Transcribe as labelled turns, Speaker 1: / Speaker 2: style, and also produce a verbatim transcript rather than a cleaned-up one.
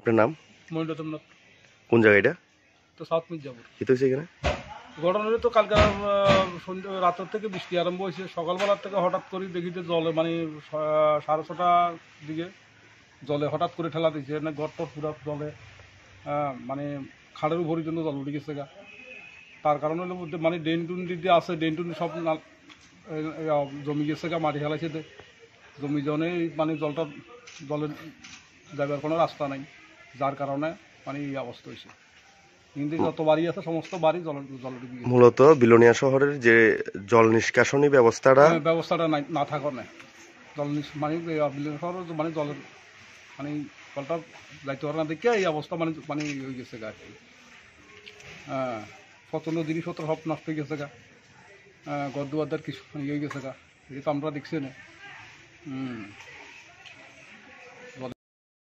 Speaker 1: আপনার নাম?
Speaker 2: মনিরুদ্দিন।
Speaker 1: কোন জায়গা এটা?
Speaker 2: তো সাউথ মির্জাপুর।
Speaker 1: কি তো হয়েছে এখানে?
Speaker 2: ঘটনাটা তো কালকে সন্ধ্যে রাতের থেকে বৃষ্টি আরম্ভ হয়েছে। সকালবেলার থেকে হঠাৎ করে দেখি যে জলে মানে সাড়ে ছটার দিকে জলে হঠাৎ করে ঠেলা দিচ্ছে না, ঘরটা পুরো জলে মানে খাড়ের উপরের জন্য জল উঠে গেছে গা। তার কারণে হলো মানে ড্রেন টুন দিতে আছে, ড্রেন টুন সব জমি গেছে গা, মাটি ফেলাইছে। জমি জনে মানে জলটা জলের যাবার কোনো রাস্তা নাই, যার কারণে মানে এই অবস্থা হয়েছে। কিন্তু যত বাড়ি আছে সমস্ত বাড়ি জল জল ডুবে গেছে।
Speaker 1: মূলত বিলোনিয়া শহরের যে জল নিষ্কাশনী ব্যবস্থাটা
Speaker 2: ব্যবস্থাটা না থাকার না, জল মানে বিলোনিয়া শহর মানে জলের মানে জলটা যাইতে পারে না দেখে এই অবস্থা মানে মানে হয়ে গেছে গা। হ্যাঁ, প্রচণ্ড জিনিসপত্র সব নষ্ট হয়ে গেছে গা, ঘর দুয়ারদার কিছু হয়ে গেছে গা, এটা তো আমরা দেখছি না। হুম।